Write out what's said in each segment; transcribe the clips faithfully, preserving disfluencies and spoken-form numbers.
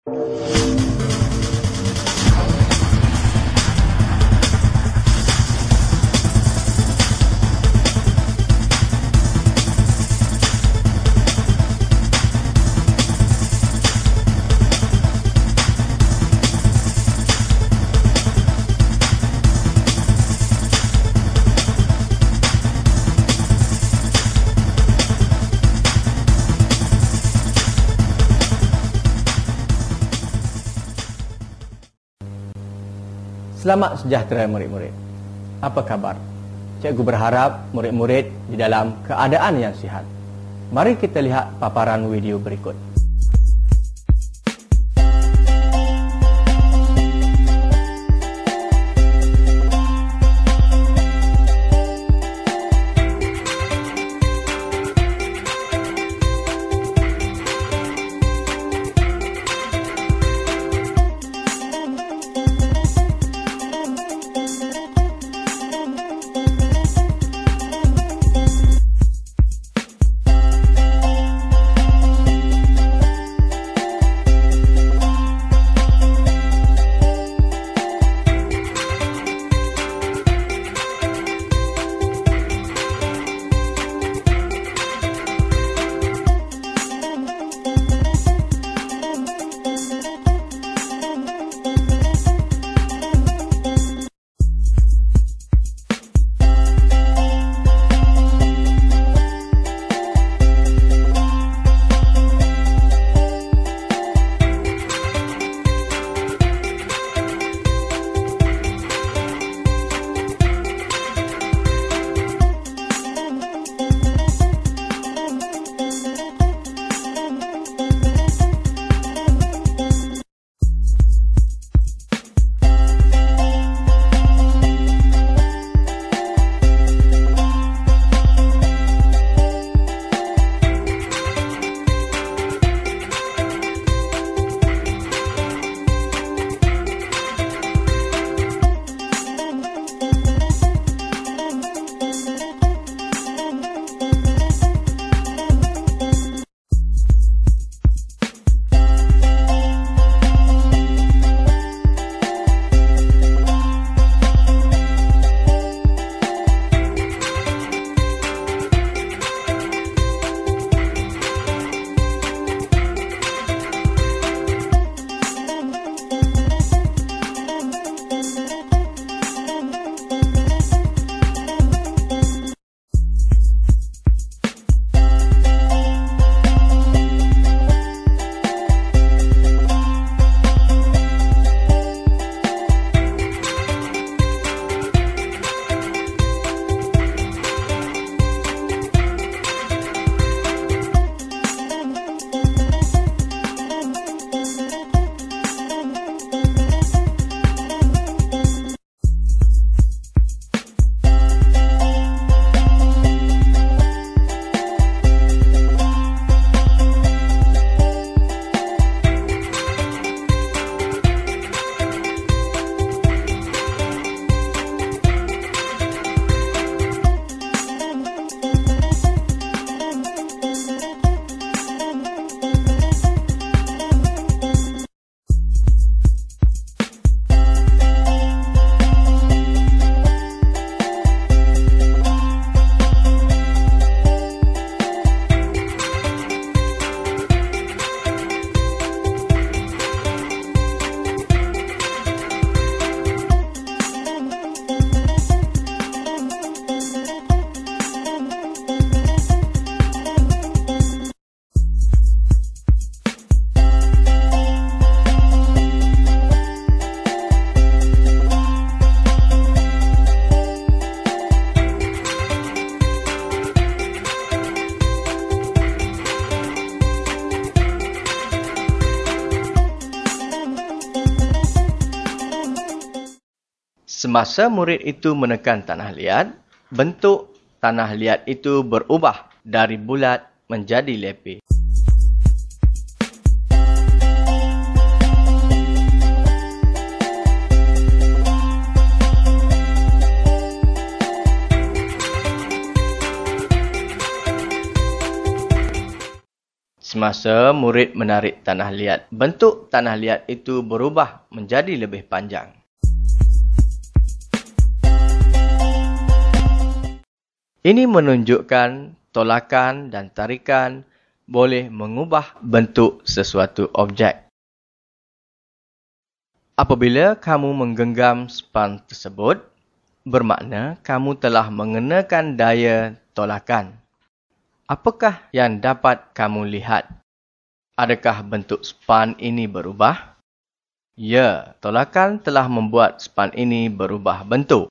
Selamat sejahtera murid-murid. Apa kabar? Cikgu berharap murid-murid di dalam keadaan yang sihat. Mari kita lihat paparan video berikut. Semasa murid itu menekan tanah liat, bentuk tanah liat itu berubah dari bulat menjadi lepeh. Semasa murid menarik tanah liat, bentuk tanah liat itu berubah menjadi lebih panjang. Ini menunjukkan tolakan dan tarikan boleh mengubah bentuk sesuatu objek. Apabila kamu menggenggam span tersebut, bermakna kamu telah mengenakan daya tolakan. Apakah yang dapat kamu lihat? Adakah bentuk span ini berubah? Ya, tolakan telah membuat span ini berubah bentuk.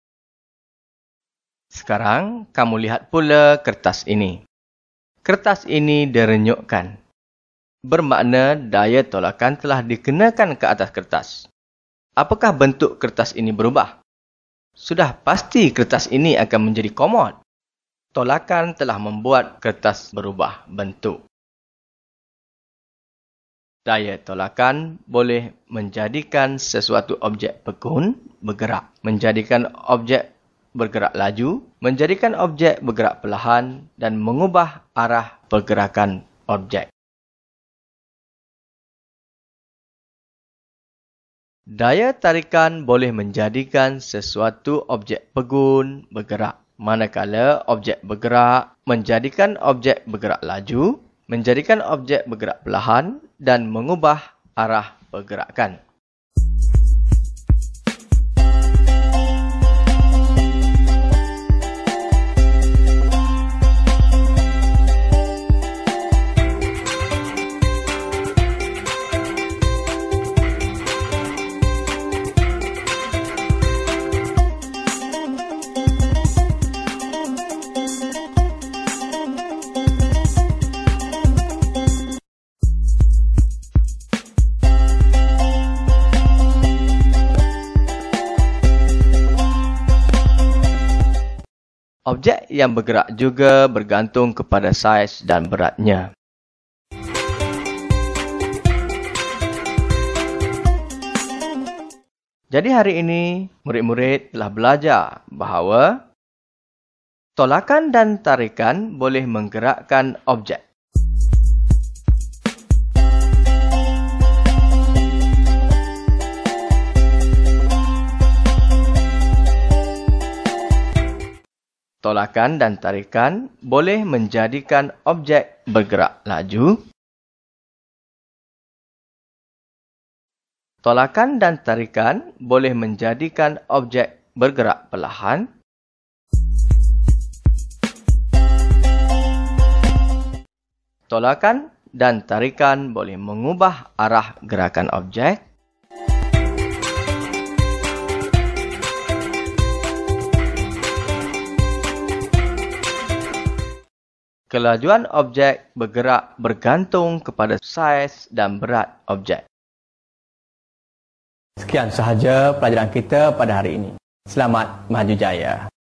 Sekarang, kamu lihat pula kertas ini. Kertas ini direnyukkan. Bermakna daya tolakan telah dikenakan ke atas kertas. Apakah bentuk kertas ini berubah? Sudah pasti kertas ini akan menjadi komod. Tolakan telah membuat kertas berubah bentuk. Daya tolakan boleh menjadikan sesuatu objek pegun bergerak, menjadikan objek bergerak laju, menjadikan objek bergerak perlahan dan mengubah arah pergerakan objek. Daya tarikan boleh menjadikan sesuatu objek pegun bergerak. Manakala objek bergerak, menjadikan objek bergerak laju, menjadikan objek bergerak perlahan dan mengubah arah pergerakan. Objek yang bergerak juga bergantung kepada saiz dan beratnya. Jadi hari ini, murid-murid telah belajar bahawa tolakan dan tarikan boleh menggerakkan objek. Tolakan dan tarikan boleh menjadikan objek bergerak laju. Tolakan dan tarikan boleh menjadikan objek bergerak perlahan. Tolakan dan tarikan boleh mengubah arah gerakan objek. Kelajuan objek bergerak bergantung kepada saiz dan berat objek. Sekian sahaja pelajaran kita pada hari ini. Selamat maju jaya.